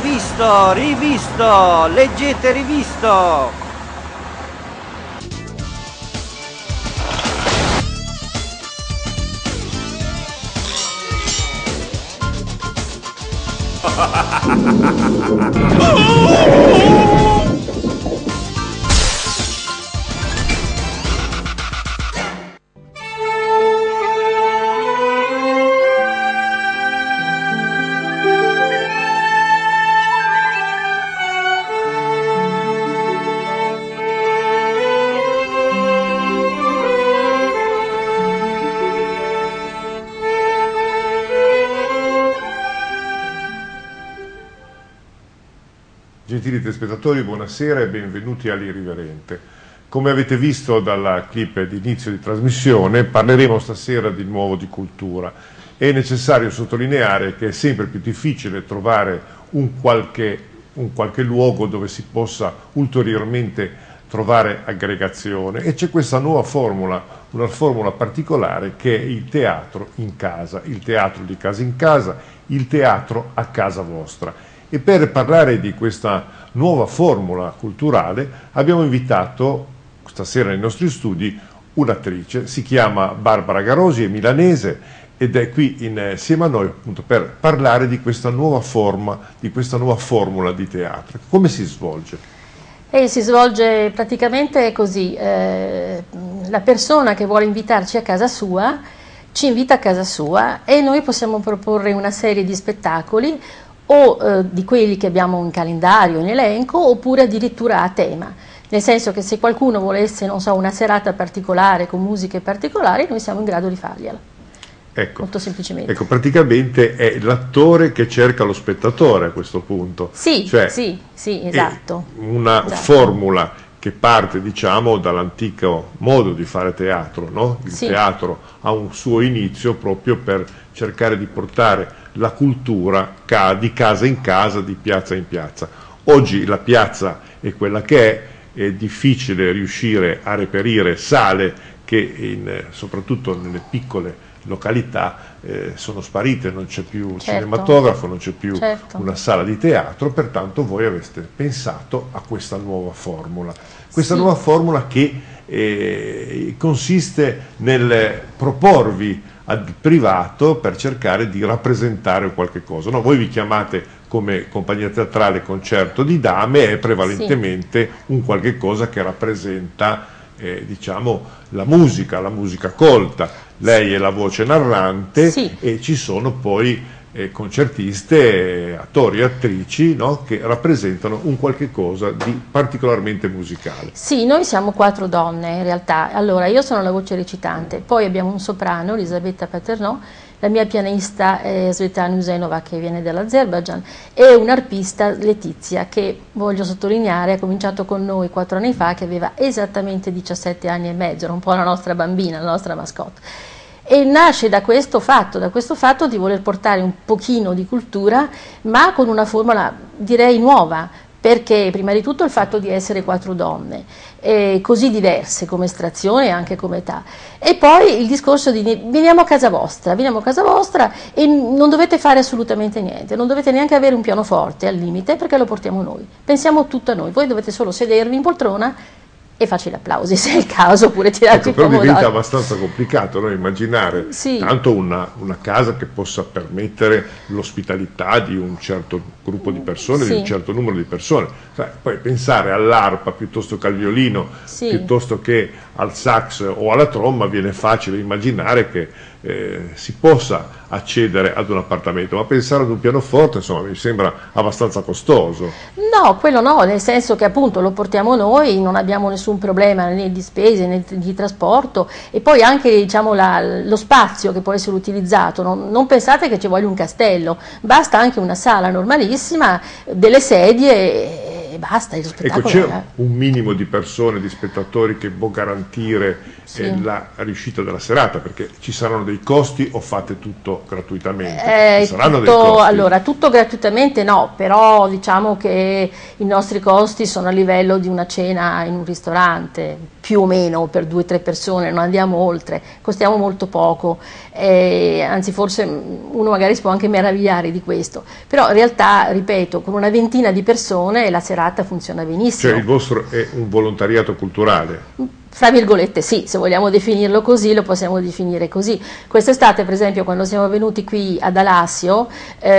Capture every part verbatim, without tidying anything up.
rivisto, rivisto, leggete rivisto. Gentili telespettatori, buonasera e benvenuti all'Irriverente. Come avete visto dalla clip di inizio di trasmissione, parleremo stasera di nuovo di cultura. È necessario sottolineare che è sempre più difficile trovare un qualche, un qualche luogo dove si possa ulteriormente trovare aggregazione, e c'è questa nuova formula, una formula particolare, che è il teatro in casa, il teatro di casa in casa, il teatro a casa vostra. E per parlare di questa nuova formula culturale abbiamo invitato stasera nei nostri studi un'attrice, si chiama Barbara Garosi, è milanese ed è qui insieme a noi appunto per parlare di questa nuova forma, di questa nuova formula di teatro. Come si svolge? E si svolge praticamente così, eh, la persona che vuole invitarci a casa sua ci invita a casa sua e noi possiamo proporre una serie di spettacoli o eh, di quelli che abbiamo in calendario, in elenco, oppure addirittura a tema, nel senso che se qualcuno volesse, non so, una serata particolare con musiche particolari, noi siamo in grado di fargliela. Ecco, molto semplicemente. Ecco, praticamente è l'attore che cerca lo spettatore a questo punto. Sì, cioè, sì, sì, esatto. Una esatto. formula che parte, diciamo, dall'antico modo di fare teatro, no? Il sì. teatro ha un suo inizio proprio per cercare di portare la cultura di casa in casa, di piazza in piazza. Oggi la piazza è quella che è, è difficile riuscire a reperire sale che in, soprattutto nelle piccole località eh, sono sparite, non c'è più certo. cinematografo, non c'è più certo. una sala di teatro, pertanto voi avete pensato a questa nuova formula. Questa sì. nuova formula che eh, consiste nel proporvi al privato per cercare di rappresentare qualche cosa. No, voi vi chiamate come compagnia teatrale concerto di dame, è prevalentemente sì. un qualche cosa che rappresenta eh, diciamo la musica, la musica colta. Lei è la voce narrante sì. e ci sono poi eh, concertiste, eh, attori e attrici, no, che rappresentano un qualche cosa di particolarmente musicale. Sì, noi siamo quattro donne in realtà. Allora, io sono la voce recitante, poi abbiamo un soprano, Elisabetta Paternò, la mia pianista è Svetlana Usenova che viene dall'Azerbaijan e un'arpista, Letizia, che voglio sottolineare ha cominciato con noi quattro anni fa, che aveva esattamente diciassette anni e mezzo, era un po' la nostra bambina, la nostra mascotte. E nasce da questo fatto, da questo fatto di voler portare un pochino di cultura, ma con una formula direi nuova, perché prima di tutto il fatto di essere quattro donne, eh, così diverse come estrazione e anche come età, e poi il discorso di veniamo a casa vostra, veniamo a casa vostra e non dovete fare assolutamente niente, non dovete neanche avere un pianoforte al limite perché lo portiamo noi, pensiamo tutto a noi, voi dovete solo sedervi in poltrona e facci gli applausi se è il caso, oppure tirarci ecco, il però diventa pomodoro. abbastanza complicato, no? Immaginare sì. tanto una, una casa che possa permettere l'ospitalità di un certo gruppo di persone, sì. di un certo numero di persone. Sai, poi pensare all'arpa piuttosto che al violino, sì. piuttosto che al sax o alla tromba, viene facile immaginare che eh, si possa accedere ad un appartamento, ma pensare ad un pianoforte insomma mi sembra abbastanza costoso. No, quello no, nel senso che appunto lo portiamo noi, non abbiamo nessun problema né di spese né di trasporto, e poi anche diciamo la, lo spazio che può essere utilizzato, non, non pensate che ci voglia un castello, basta anche una sala normalissima, delle sedie e basta, il spettacolo. Ecco, c'è un minimo di persone, di spettatori che può garantire sì. eh, la riuscita della serata, perché ci saranno dei costi o fate tutto gratuitamente? Eh, ci saranno tutto, dei costi? Allora, tutto gratuitamente no, però diciamo che i nostri costi sono a livello di una cena in un ristorante, più o meno per due o tre persone, non andiamo oltre, costiamo molto poco, eh, anzi forse uno magari si può anche meravigliare di questo, però in realtà, ripeto, con una ventina di persone la serata funziona benissimo. Cioè il vostro è un volontariato culturale? Fra virgolette sì, se vogliamo definirlo così lo possiamo definire così. Quest'estate per esempio quando siamo venuti qui ad Alassio,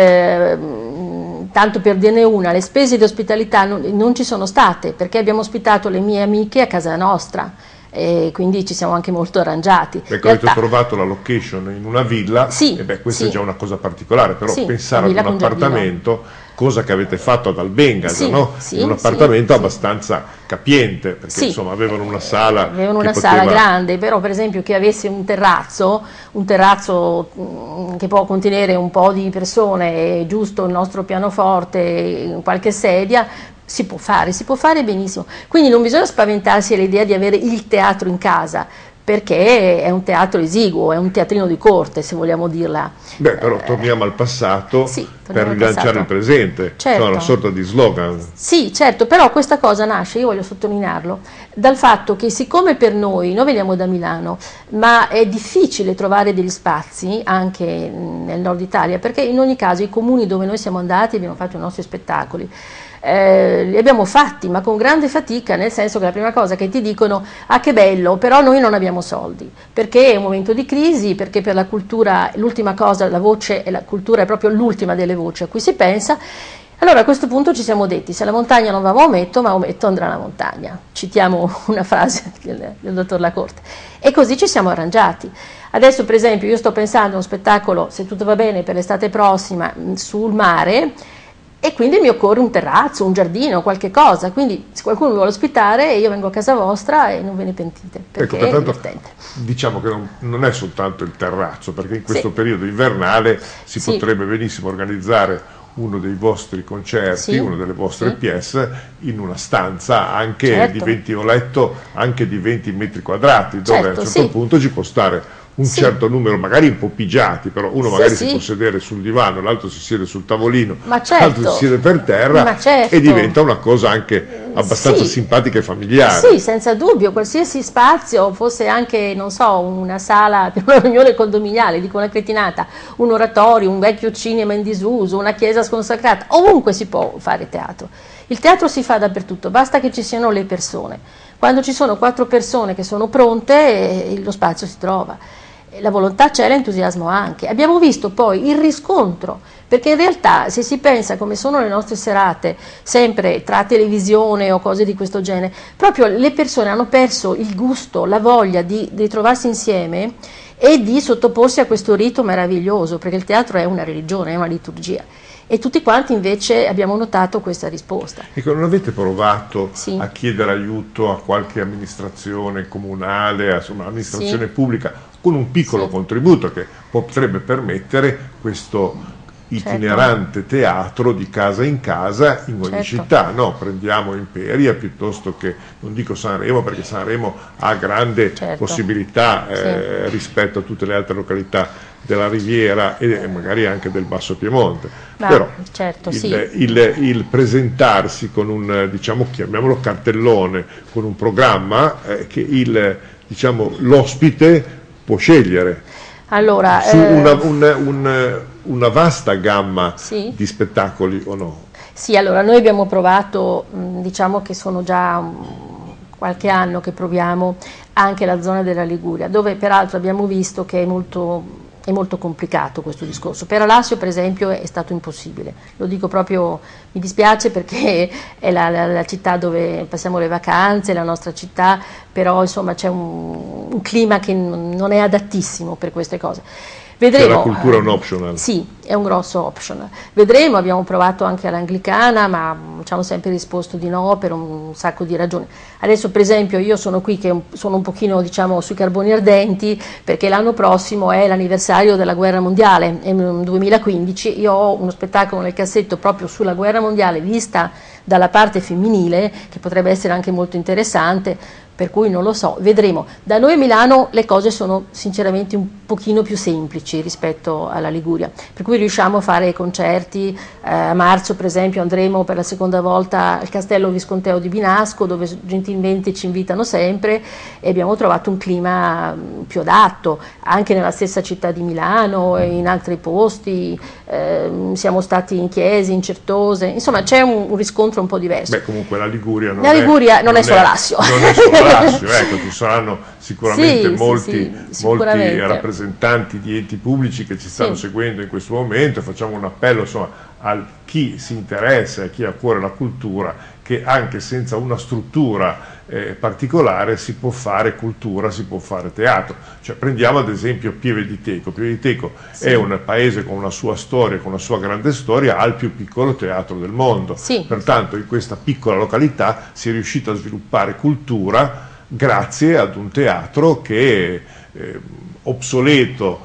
eh, tanto per dirne una, le spese di ospitalità non, non ci sono state perché abbiamo ospitato le mie amiche a casa nostra. E quindi ci siamo anche molto arrangiati. Ecco, avete trovato la location in una villa, sì, e beh, questa sì. è già una cosa particolare, però sì, pensare ad un appartamento, cosa che avete fatto ad Albenga, sì, no? Sì, in un appartamento sì, abbastanza capiente, perché sì. insomma avevano una sala avevano una poteva... sala grande, però per esempio che avesse un terrazzo, un terrazzo che può contenere un po' di persone, giusto il nostro pianoforte, qualche sedia, si può fare, si può fare benissimo. Quindi non bisogna spaventarsi all'idea di avere il teatro in casa, perché è un teatro esiguo, è un teatrino di corte, se vogliamo dirla. Beh, però torniamo al passato sì, per rilanciare passato. il presente, certo. È una sorta di slogan. Sì, certo, però questa cosa nasce, io voglio sottolinearlo, dal fatto che siccome per noi, noi veniamo da Milano, ma è difficile trovare degli spazi anche nel nord Italia, perché in ogni caso i comuni dove noi siamo andati abbiamo fatto i nostri spettacoli, Eh, li abbiamo fatti ma con grande fatica, nel senso che la prima cosa che ti dicono ah che bello, però noi non abbiamo soldi, perché è un momento di crisi, perché per la cultura l'ultima cosa, la voce e la cultura è proprio l'ultima delle voci a cui si pensa. Allora a questo punto ci siamo detti se la montagna non va a Maometto, Maometto andrà alla montagna, citiamo una frase del, del dottor Lacorte, e così ci siamo arrangiati. Adesso per esempio io sto pensando a uno spettacolo, se tutto va bene, per l'estate prossima sul mare, e quindi mi occorre un terrazzo, un giardino, qualche cosa, quindi se qualcuno mi vuole ospitare io vengo a casa vostra e non ve ne pentite, perché ecco, pertanto, è divertente. Diciamo che non, non è soltanto il terrazzo, perché in questo sì. periodo invernale si sì. potrebbe benissimo organizzare uno dei vostri concerti, sì. una delle vostre sì. pièce in una stanza anche certo. di venti o letto, anche di venti metri quadrati, dove certo, a un certo sì. punto ci può stare un sì. certo numero, magari un po' pigiati, però uno sì, magari sì. si può sedere sul divano, l'altro si siede sul tavolino, Ma certo. l'altro si siede per terra, Ma certo. e diventa una cosa anche abbastanza sì. simpatica e familiare. Sì, senza dubbio, qualsiasi spazio, fosse anche, non so, una sala per una riunione condominiale, dico una cretinata, un oratorio, un vecchio cinema in disuso, una chiesa sconsacrata, ovunque si può fare teatro. Il teatro si fa dappertutto, basta che ci siano le persone. Quando ci sono quattro persone che sono pronte, eh, lo spazio si trova. La volontà c'è, l'entusiasmo anche. Abbiamo visto poi il riscontro, perché in realtà se si pensa come sono le nostre serate, sempre tra televisione o cose di questo genere, proprio le persone hanno perso il gusto, la voglia di, di trovarsi insieme e di sottoporsi a questo rito meraviglioso, perché il teatro è una religione, è una liturgia. E tutti quanti invece abbiamo notato questa risposta. Ecco, non avete provato sì. a chiedere aiuto a qualche amministrazione comunale, insomma, amministrazione sì. pubblica, con un piccolo sì. contributo che potrebbe permettere questo itinerante certo. teatro di casa in casa in ogni certo. città, no? Prendiamo Imperia piuttosto che, non dico Sanremo, perché Sanremo ha grande certo. possibilità eh, sì. rispetto a tutte le altre località della Riviera e magari anche del Basso Piemonte. Ma, però certo, il, sì. il, il presentarsi con un, diciamo, chiamiamolo cartellone, con un programma eh, che il, diciamo, l'ospite può scegliere allora, su eh, una, un, un, una vasta gamma sì. di spettacoli o no? Sì, allora noi abbiamo provato, diciamo che sono già qualche anno che proviamo anche la zona della Liguria, dove peraltro abbiamo visto che è molto... È molto complicato questo discorso. Per Alassio per esempio è stato impossibile, lo dico proprio, mi dispiace perché è la, la, la città dove passiamo le vacanze, la nostra città, però insomma c'è un, un clima che non è adattissimo per queste cose. Vedremo. Cioè la cultura è un optional. Sì, è un grosso optional. Vedremo, abbiamo provato anche all'anglicana, ma ci hanno sempre risposto di no per un sacco di ragioni. Adesso per esempio io sono qui che sono un pochino, diciamo, sui carboni ardenti, perché l'anno prossimo è l'anniversario della guerra mondiale, è nel duemilaquindici, io ho uno spettacolo nel cassetto proprio sulla guerra mondiale vista dalla parte femminile, che potrebbe essere anche molto interessante, per cui non lo so, vedremo. Da noi a Milano le cose sono sinceramente un pochino più semplici rispetto alla Liguria, per cui riusciamo a fare concerti. Eh, a marzo per esempio andremo per la seconda volta al Castello Visconteo di Binasco, dove gentilmente ci invitano sempre, e abbiamo trovato un clima più adatto, anche nella stessa città di Milano e in altri posti. Eh, siamo stati in Chiesi, in Certose, insomma c'è un, un riscontro un po' diverso. Beh, comunque la Liguria non la Liguria è, non non è solo è, Lassio. Non è solo Lassio, ecco, ci saranno sicuramente sì, molti, sì, sì, molti sicuramente. rappresentanti di enti pubblici che ci stanno sì. seguendo in questo momento, e facciamo un appello insomma a chi si interessa, a chi ha a cuore la cultura, che anche senza una struttura eh, particolare si può fare cultura, si può fare teatro. Cioè, prendiamo ad esempio Pieve di Teco. Pieve di Teco sì. è un paese con una sua storia, con una sua grande storia, ha il più piccolo teatro del mondo. Sì. Pertanto in questa piccola località si è riuscito a sviluppare cultura grazie ad un teatro che eh, obsoleto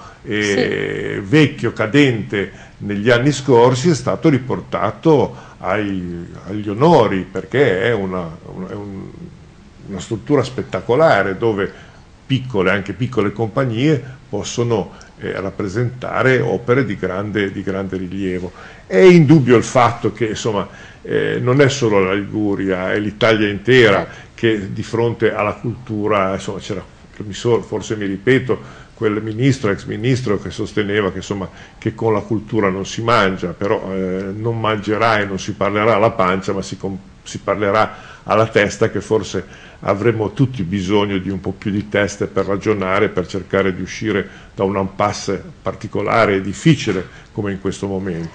e sì. vecchio, cadente negli anni scorsi, è stato riportato ai, agli onori, perché è una, una, è un, una struttura spettacolare dove piccole, anche piccole compagnie possono eh, rappresentare opere di grande, di grande rilievo. È indubbio il fatto che insomma eh, non è solo la Liguria, è l'Italia intera che di fronte alla cultura, insomma, c'era, forse mi ripeto, quel ministro, ex ministro, che sosteneva che, insomma, che con la cultura non si mangia, però eh, non mangerà e non si parlerà alla pancia, ma si, si parlerà alla testa, che forse avremmo tutti bisogno di un po' più di teste per ragionare, per cercare di uscire da un impasse particolare e difficile come in questo momento.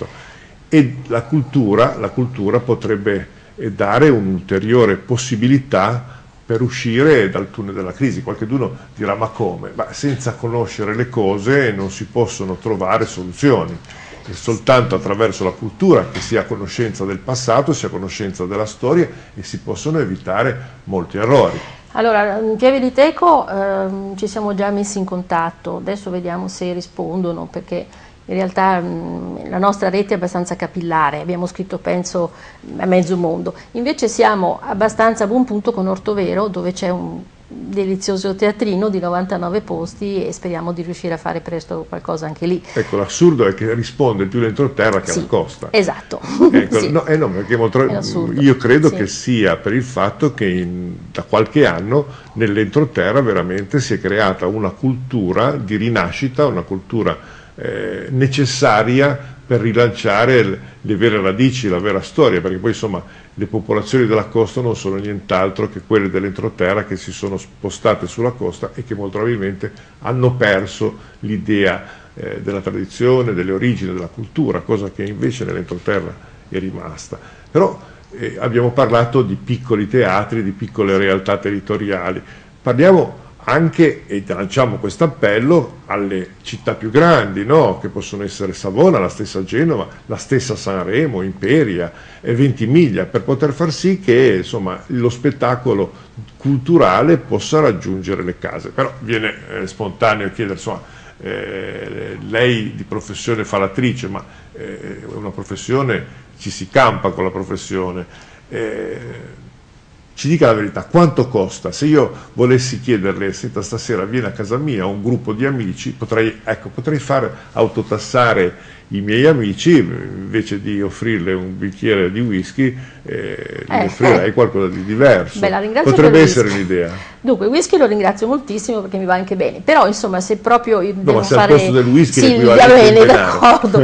E la cultura, la cultura potrebbe dare un'ulteriore possibilità per uscire dal tunnel della crisi. Qualcuno dirà: ma come? Ma senza conoscere le cose non si possono trovare soluzioni. È soltanto attraverso la cultura che si ha conoscenza del passato, si ha conoscenza della storia, e si possono evitare molti errori. Allora, in Pieve di Teco ehm, ci siamo già messi in contatto, adesso vediamo se rispondono, perché in realtà mh, la nostra rete è abbastanza capillare, abbiamo scritto penso a mezzo mondo. Invece siamo abbastanza a buon punto con Ortovero, dove c'è un delizioso teatrino di novantanove posti, e speriamo di riuscire a fare presto qualcosa anche lì. Ecco, l'assurdo è che risponde più l'entroterra che sì, alla costa. Esatto. Ecco, sì. no, eh no, perché molto, io credo sì. che sia per il fatto che in, da qualche anno nell'entroterra veramente si è creata una cultura di rinascita, una cultura eh, necessaria per rilanciare le, le vere radici, la vera storia, perché poi insomma le popolazioni della costa non sono nient'altro che quelle dell'entroterra che si sono spostate sulla costa e che molto probabilmente hanno perso l'idea eh, della tradizione, delle origini, della cultura, cosa che invece nell'entroterra è rimasta. Però eh, abbiamo parlato di piccoli teatri, di piccole realtà territoriali, parliamo anche, e lanciamo questo appello, alle città più grandi, no? Che possono essere Savona, la stessa Genova, la stessa Sanremo, Imperia e Ventimiglia, per poter far sì che insomma, lo spettacolo culturale possa raggiungere le case. Però viene eh, spontaneo chiedere, insomma, eh, lei di professione fa l'attrice, ma eh, è una professione, ci si campa con la professione. Eh, Ci dica la verità, quanto costa? Se io volessi chiederle: senta, stasera viene a casa mia un gruppo di amici, potrei, ecco, potrei fare autotassare i miei amici, invece di offrirle un bicchiere di whisky, eh, gli eh, offrirei eh. qualcosa di diverso. Beh, la ringrazio Potrebbe per essere un'idea. Dunque, il whisky lo ringrazio moltissimo perché mi va anche bene, però insomma se proprio io no, devo ma se fare... al posto del whisky sì, va bene, d'accordo.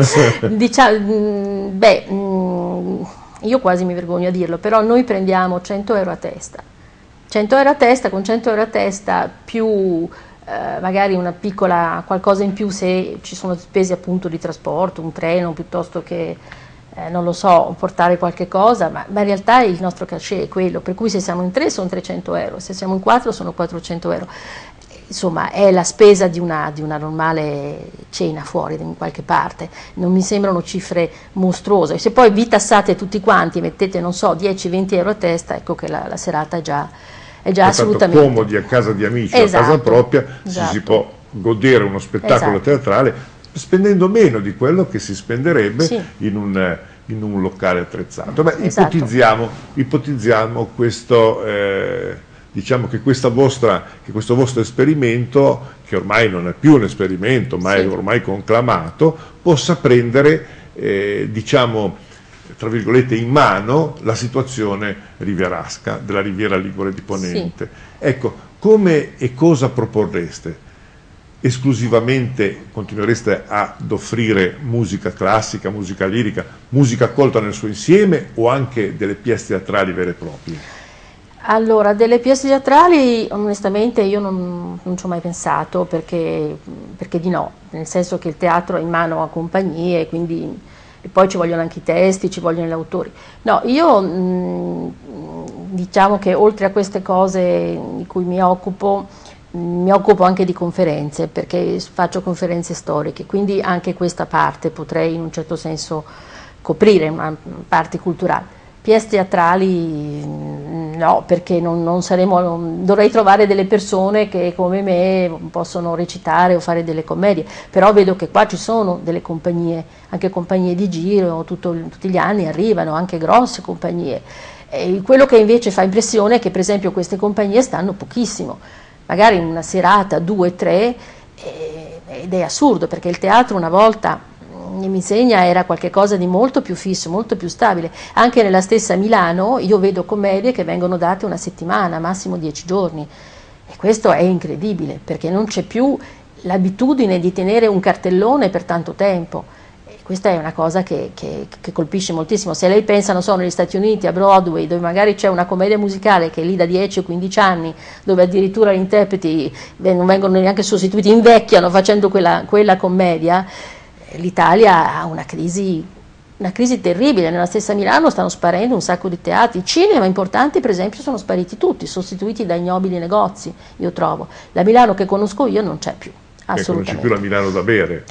Diciamo, beh, mh, io quasi mi vergogno a dirlo, però noi prendiamo cento euro a testa. cento euro a testa, con cento euro a testa più eh, magari una piccola qualcosa in più se ci sono spese appunto di trasporto, un treno piuttosto che, eh, non lo so, portare qualche cosa, ma, ma in realtà il nostro cachet è quello, per cui se siamo in tre sono trecento euro, se siamo in quattro sono quattrocento euro. Insomma, è la spesa di una, di una normale cena fuori in qualche parte, non mi sembrano cifre mostruose. Se poi vi tassate tutti quanti e mettete, non so, dieci venti euro a testa, ecco che la, la serata è già, è già assolutamente... comodi a casa di amici, esatto, a casa propria, esatto. si, si può godere uno spettacolo esatto. teatrale spendendo meno di quello che si spenderebbe sì. in un... in un locale attrezzato. Beh, esatto. ipotizziamo, ipotizziamo questo, eh, diciamo che, questa vostra, che questo vostro esperimento, che ormai non è più un esperimento, ma sì. è ormai conclamato, possa prendere, eh, diciamo, tra virgolette, in mano la situazione rivierasca della Riviera Ligure di Ponente. Sì. Ecco, come e cosa proporreste? Esclusivamente continuereste ad offrire musica classica, musica lirica, musica accolta nel suo insieme, o anche delle pièce teatrali vere e proprie? Allora, delle pièce teatrali onestamente io non, non ci ho mai pensato, perché, perché di no, nel senso che il teatro è in mano a compagnie, quindi, e poi ci vogliono anche i testi, ci vogliono gli autori. No, io mh, diciamo che oltre a queste cose di cui mi occupo, mi occupo anche di conferenze, perché faccio conferenze storiche, quindi anche questa parte potrei in un certo senso coprire, una parte culturale. Pièce teatrali no, perché non, non saremo, non, dovrei trovare delle persone che come me possono recitare o fare delle commedie, però vedo che qua ci sono delle compagnie, anche compagnie di giro, tutto, tutti gli anni arrivano anche grosse compagnie. E quello che invece fa impressione è che per esempio queste compagnie stanno pochissimo, magari una serata, due, tre, ed è assurdo, perché il teatro una volta, mi insegna, era qualcosa di molto più fisso, molto più stabile. Anche nella stessa Milano io vedo commedie che vengono date una settimana, massimo dieci giorni, e questo è incredibile, perché non c'è più l'abitudine di tenere un cartellone per tanto tempo. E questa è una cosa che, che, che colpisce moltissimo. Se lei pensa, non so, negli Stati Uniti, a Broadway, dove magari c'è una commedia musicale che è lì da dieci o quindici anni, dove addirittura gli interpreti non vengono neanche sostituiti, invecchiano facendo quella, quella commedia, l'Italia ha una crisi, una crisi terribile. Nella stessa Milano stanno sparendo un sacco di teatri, i cinema importanti per esempio sono spariti tutti, sostituiti da ignobili negozi, io trovo. La Milano che conosco io non c'è più, assolutamente. Ecco, non c'è più la Milano da bere.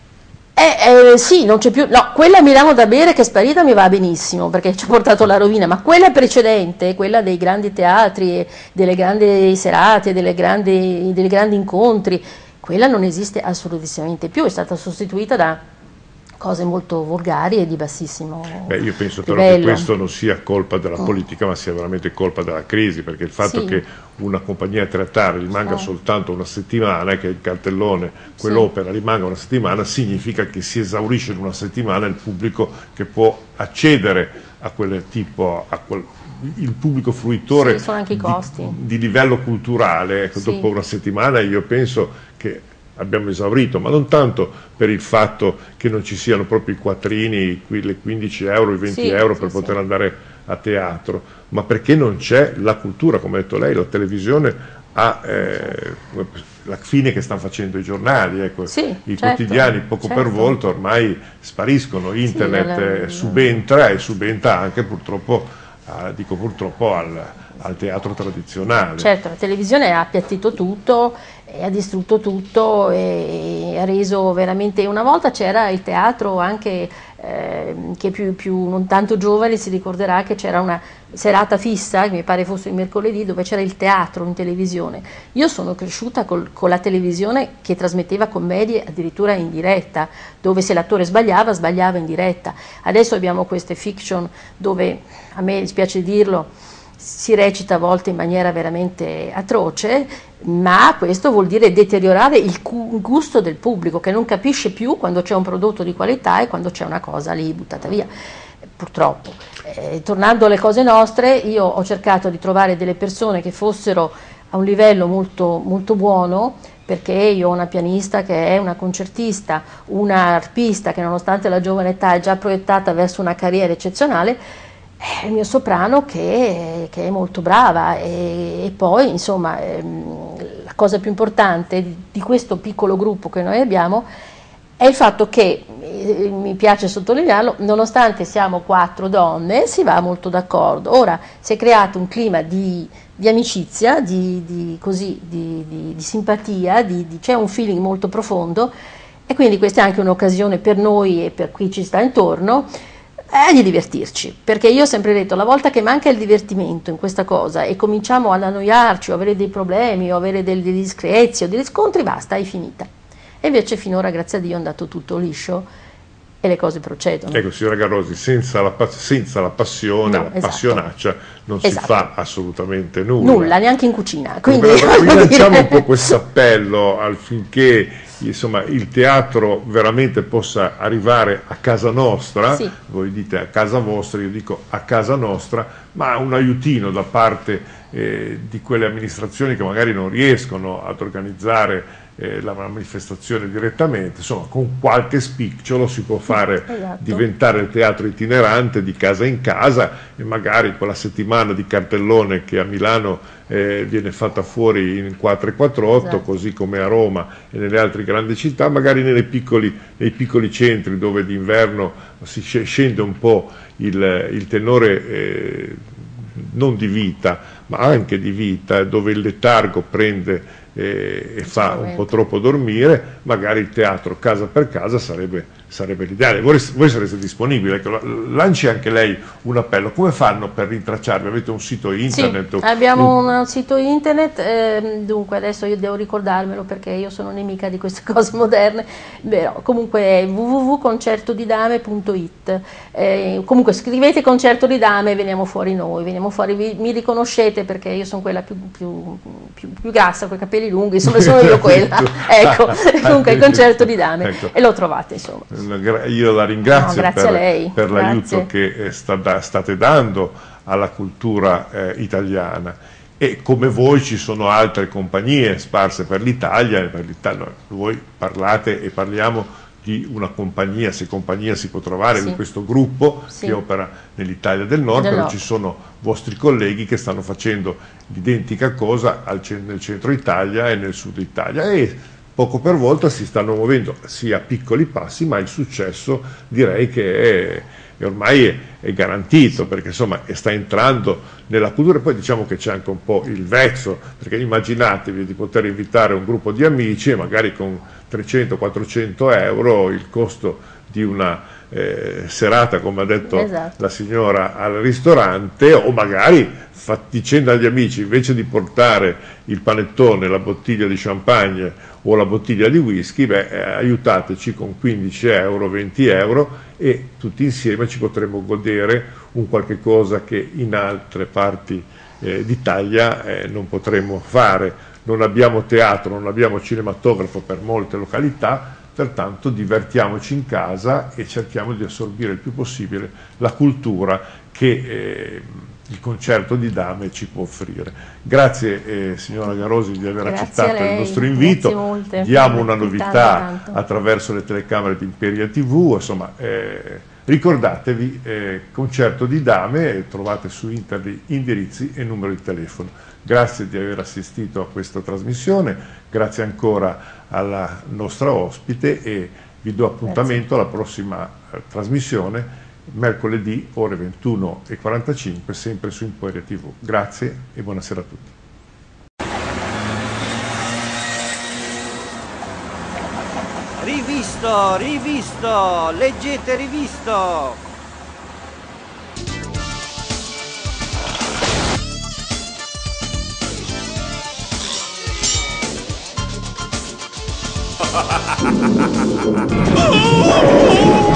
Eh, eh, sì, non c'è più, no, quella Milano da bere che è sparita mi va benissimo, perché ci ha portato la rovina, ma quella precedente, quella dei grandi teatri, delle grandi serate, delle grandi, dei grandi incontri, quella non esiste assolutamente più, è stata sostituita da cose molto volgari e di bassissimo Beh, io penso livello. Però che questo non sia colpa della politica, ma sia veramente colpa della crisi, perché il fatto sì. che una compagnia teatrale rimanga sì. soltanto una settimana, che il cartellone, quell'opera sì. rimanga una settimana, significa che si esaurisce in una settimana il pubblico che può accedere a quel tipo, a quel, il pubblico fruitore sì, sono anche i costi. Di, di livello culturale. Ecco, sì. Dopo una settimana io penso che abbiamo esaurito, ma non tanto per il fatto che non ci siano proprio i quattrini, le quindici euro, i venti euro per sì, poter sì. andare a teatro, ma perché non c'è la cultura, come ha detto lei, la televisione ha eh, la fine che stanno facendo i giornali, ecco. Sì, i certo, quotidiani poco certo. per volta ormai spariscono, internet sì, la... eh, subentra e subentra anche purtroppo, eh, dico purtroppo, al, al teatro tradizionale. Certo, la televisione ha appiattito tutto, ha distrutto tutto e ha reso veramente... Una volta c'era il teatro anche, eh, che più, più non tanto giovane si ricorderà che c'era una serata fissa, che mi pare fosse il mercoledì, dove c'era il teatro in televisione. Io sono cresciuta col, con la televisione che trasmetteva commedie addirittura in diretta, dove se l'attore sbagliava, sbagliava in diretta. Adesso abbiamo queste fiction dove, a me dispiace dirlo, si recita a volte in maniera veramente atroce, ma questo vuol dire deteriorare il gusto del pubblico, che non capisce più quando c'è un prodotto di qualità e quando c'è una cosa lì buttata via, purtroppo. Eh, tornando alle cose nostre, io ho cercato di trovare delle persone che fossero a un livello molto, molto buono, perché io ho una pianista che è una concertista, una arpista che nonostante la giovane età è già proiettata verso una carriera eccezionale, il mio soprano che, che è molto brava e, e poi insomma ehm, la cosa più importante di, di questo piccolo gruppo che noi abbiamo è il fatto che, eh, mi piace sottolinearlo, nonostante siamo quattro donne si va molto d'accordo. Ora si è creato un clima di, di amicizia, di, di, così, di, di, di simpatia, di, di, c'è un feeling molto profondo e quindi questa è anche un'occasione per noi e per chi ci sta intorno è di divertirci, perché io ho sempre detto, la volta che manca il divertimento in questa cosa e cominciamo ad annoiarci o avere dei problemi o avere delle discrezie o degli scontri, basta, è finita. E invece finora, grazie a Dio, è andato tutto liscio e le cose procedono. Ecco, signora Garrosi, senza la, senza la passione, No, la esatto. passionaccia, non Esatto. si fa assolutamente nulla. Nulla, neanche in cucina. Quindi, Rilanciamo un po' questo appello affinché insomma, il teatro veramente possa arrivare a casa nostra, sì. Voi dite a casa vostra, io dico a casa nostra, ma un aiutino da parte eh, di quelle amministrazioni che magari non riescono ad organizzare eh, la manifestazione direttamente, insomma con qualche spicciolo si può fare esatto. diventare il teatro itinerante di casa in casa e magari quella settimana di cartellone che a Milano eh, viene fatta fuori in quattro e quattro otto, esatto. Così come a Roma e nelle altre grandi città, magari nei piccoli, nei piccoli centri dove d'inverno si scende un po' il, il tenore eh, non di vita ma anche di vita, dove il letargo prende eh, e fa un po' troppo dormire, magari il teatro casa per casa sarebbe, sarebbe l'ideale. Voi, voi sareste disponibili, ecco, lanci anche lei un appello. Come fanno per rintracciarvi? Avete un sito internet? Sì, abbiamo un... un sito internet, eh, dunque adesso io devo ricordarmelo perché io sono nemica di queste cose moderne, però comunque è w w w punto concerto di dame punto it. Eh, comunque scrivete Concerto di Dame e veniamo fuori noi, veniamo fuori, vi, mi riconoscete perché io sono quella più, più, più, più grassa, con i capelli lunghi, insomma sono io quella, ecco, comunque il Concerto di Dame, ecco. E lo trovate insomma. Io la ringrazio no, per, per l'aiuto che sta da, state dando alla cultura eh, italiana, e come voi ci sono altre compagnie sparse per l'Italia, per l'Italia voi parlate e parliamo di una compagnia, se compagnia si può trovare, sì. Di questo gruppo sì. Che opera nell'Italia del Nord, del però Nord. Ci sono vostri colleghi che stanno facendo l'identica cosa al, nel centro Italia e nel sud Italia, e poco per volta si stanno muovendo sia a piccoli passi, ma il successo direi che è, è ormai è, è garantito, perché insomma sta entrando nella cultura. E poi diciamo che c'è anche un po' il vezzo, perché immaginatevi di poter invitare un gruppo di amici e magari con trecento quattrocento euro il costo di una eh, serata, come ha detto esatto. La signora, al ristorante, o magari dicendo agli amici, invece di portare il panettone, la bottiglia di champagne o la bottiglia di whisky, beh, eh, aiutateci con quindici euro, venti euro, e tutti insieme ci potremo godere un qualche cosa che in altre parti eh, d'Italia eh, non potremo fare. Non abbiamo teatro, non abbiamo cinematografo per molte località, pertanto divertiamoci in casa e cerchiamo di assorbire il più possibile la cultura che eh, il Concerto di Dame ci può offrire. Grazie eh, signora Garrosi di aver grazie accettato il nostro invito, diamo una novità attraverso le telecamere di Imperia tivù, insomma eh, ricordatevi eh, Concerto di Dame, trovate su internet indirizzi e numero di telefono. Grazie di aver assistito a questa trasmissione, grazie ancora alla nostra ospite e vi do appuntamento grazie. Alla prossima eh, trasmissione mercoledì ore ventuno e quarantacinque sempre su Imperia tivù. Grazie e buonasera a tutti. Rivisto, rivisto, leggete rivisto. Oh!